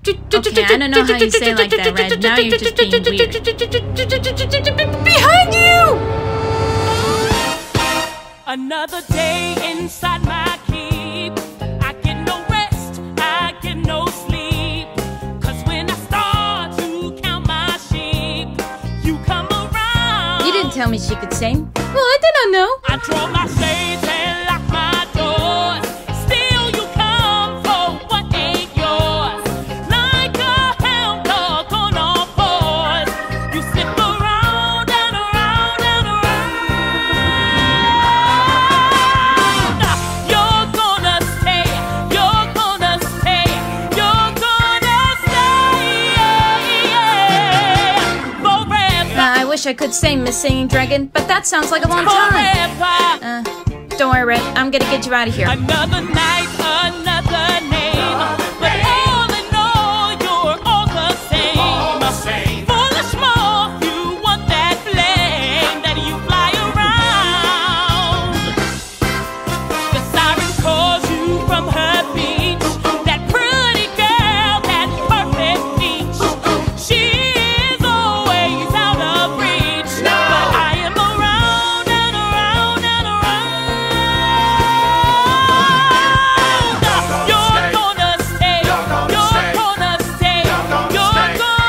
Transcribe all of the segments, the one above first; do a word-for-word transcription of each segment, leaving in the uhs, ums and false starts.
Okay, I don't know how you say like that, Red. Now you're just being weird. Behind you! Another day inside my keep. I get no rest, I get no sleep. Cause when I start to count my sheep, you come around. You didn't tell me she could sing. Well, I did not know. I draw my shades and lock my doors. Still you come for what ain't yours. Like a hound dog on all fours. You slip around and around and around. You're gonna stay, you're gonna stay, you're gonna stay forever. Uh, I wish I could sing, Miss Singing Dragon, but that sounds like a long time. Uh, don't worry, Red. I'm gonna get you out of here. Another night, another name. But all in all, you're all the same. Foolish more, you want that flame that you fly around. The siren calls you from her beach. That pretty girl, that perfect peach. She is always out of reach. But I am around and around and around. You're gonna stay, you're gonna stay, you're gonna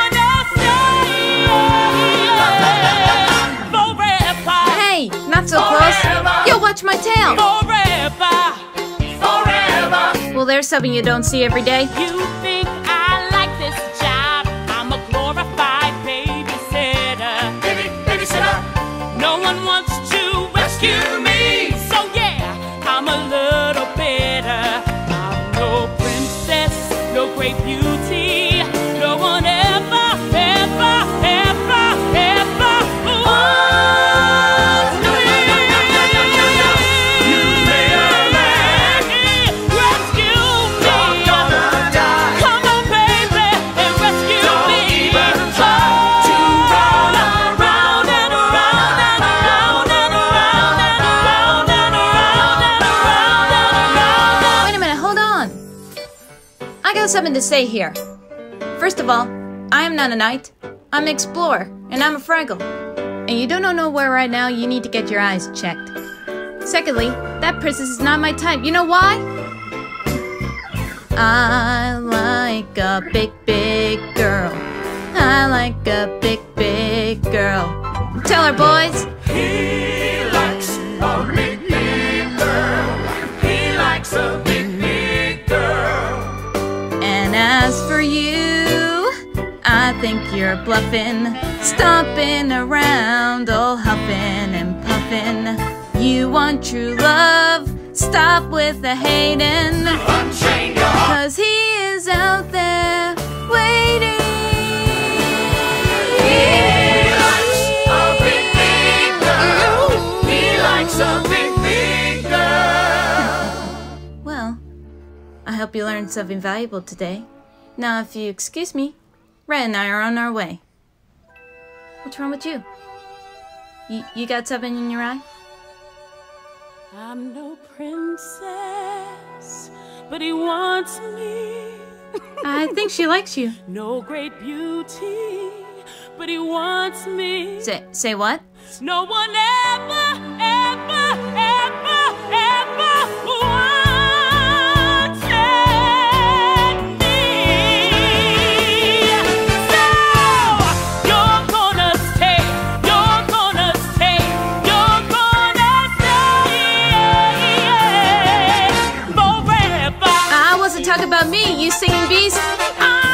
stay forever. Hey, not so close. Yo, watch my tail. Forever, forever. Well, there's something you don't see every day. You think I like this job? I'm a glorified babysitter. Baby, babysitter. No one wants to rescue me. So yeah, I'm a little bitter. I'm no princess, no great beauty. No one ever, ever, ever, ever wants me. You may rescue me. Come on, baby, and rescue me. Around and around and around and around and around and around and around and around. Wait a minute, hold on. I got something to say here. First of all, I am not a knight. I'm an explorer, and I'm a Fraggle. And you don't know nowhere right now, you need to get your eyes checked. Secondly, that princess is not my type. You know why? I like a big, big girl. I like a big, big girl. Tell her, boys. He likes a big, big girl. He likes a big, big girl. And as for you, I think you're bluffing, stomping around, all huffing and puffing. You want true love? Stop with the hating, Unchain your heart. cause he is out there waiting. He likes a big, big girl. He likes a big, big girl. Well, I hope you learned something valuable today. Now, if you excuse me, Red and I are on our way. What's wrong with you? You, you got something in your eye? I'm no princess, but he wants me. I think she likes you. No great beauty, but he wants me. Say, say what? No one ever, ever, ever, ever wanted me. So you're gonna stay, you're gonna stay, you're gonna stay forever. I wasn't talking about me, you singing beast. I